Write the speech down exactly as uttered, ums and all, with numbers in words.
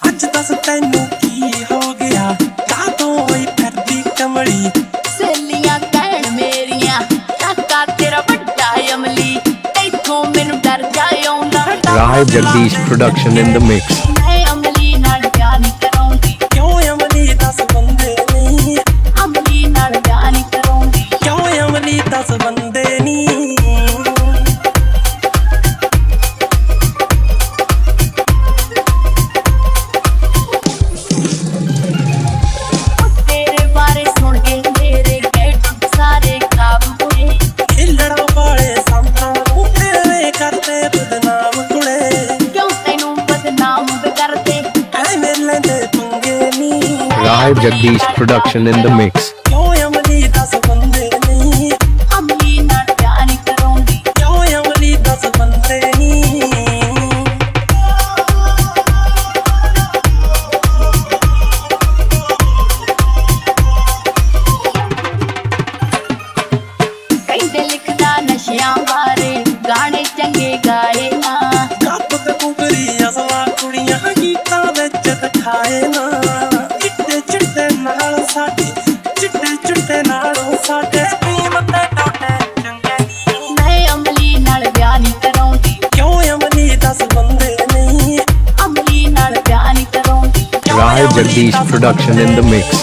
ਅੱਜ ਦੱਸ ਤੈਨੂੰ ਕੀ ਹੋ ਗਿਆ ਕਾਹਤੋਂ ਹੋਈ ਫਿਰਦੀ ਕਮਲੀ ਸਹੇਲੀਆਂ ਕਹਿਣ ਮੇਰੀਆਂ ਕਾਕਾ ਤੇਰਾ ਵੱਡਾ ਅਮਲੀ ਤੈਥੋਂ ਮੈਨੂੰ ਡਰ ਜਾਏ ਆਉਂਦਾ Rai Jagdish production in the mix. ਮੈਂ ਅਮਲੀ ਨਾਲ ਵਿਆਹ ਨਹੀਂ ਕਰਾਉਂਦੀ ਕਿਉਂ ਅਮਲੀ ਦਸ ਬੰਦੇ ਨਹੀਂ ਅਮਲੀ ਨਾਲ ਵਿਆਹ ਨਹੀਂ ਕਰਾਉਂਦੀ ਕਿਉਂ ਅਮਲੀ ਦਸ ਬੰਦੇ ਨਹੀਂ ਤੇਰੇ ਬਾਰੇ ਸੁਣ ਕੇ ਮੇਰੇ ਗੇਟ ਸਾਰੇ ਖਰਾਬ ਹੋਏ ਖਿਲੜਾ ਵਾਲੇ ਸੰਤਾਂ ਨੂੰ ਐਵੇਂ ਕਰਦੇ ਬਦਨਾਮ ਕੁੜੇ ਕਿਉਂ ਤੈਨੂੰ ਬਦਨਾਮ ਕਰਦੇ ਐ ਮੇਰੇ ਲੈਂਦੇ ਪੰਗੇ ਨਹੀਂ Rai Jagdish production in the mix. ਕਿਉਂ ਅਮਲੀ ਦਸ ਬੰਦੇ ਨਹੀਂ ਅਮਲੀ ਨਾਲ ਵਿਆਹ ਨਹੀਂ ਕਰਾਉਂਦੀ ਕਿਉਂ ਅਮਲੀ ਦਸ ਬੰਦੇ ਨਹੀਂ ਕਹਿੰਦੇ ਲਿਖਦਾ ਨਸ਼ਿਆਂ ਬਾਰੇ ਗਾਣੇ ਚੰਗੇ ਗਾਏ ਨਾ ਕੱਪ ਤੇ ਕੁਕਰੀ ਅਸਲਾ ਕੁੜੀਆਂ ਗੀਤਾਂ ਵਿੱਚ ਦਿਖਾਏ ਨਾ ਚਿੱਟੇ ਚਿੱਟੇ ਨਾਲ ਸਾਡੇ ਚਿੱਟੇ ਚਿੱਟੇ ਨਾਲ ਸਾਡੇ ਪ੍ਰੇਮ ਤੇ ਟੋਟੇ ਚੰਗੇ ਮੈਂ ਅਮਲੀ ਨਾਲ ਵਿਆਹ ਨਹੀਂ ਕਰਾਉਂਦੀ ਕਿਉਂ ਅਮਲੀ ਦਸ ਬੰਦੇ ਨਹੀਂ ਅਮਲੀ ਨਾਲ ਵਿਆਹ ਨਹੀਂ ਕਰਾਉਂਦੀ Rai Jagdish production in the mix.